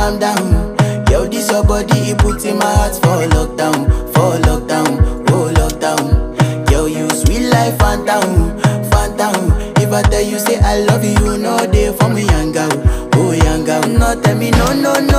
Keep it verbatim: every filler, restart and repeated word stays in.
calm down. Yo, this your body, it puts in my heart for lockdown, for lockdown, oh lockdown. Yo, you sweet life, phantom, phantom. If I tell you say I love you, you know they for me, young girl, oh young girl. No, tell me no, no, no.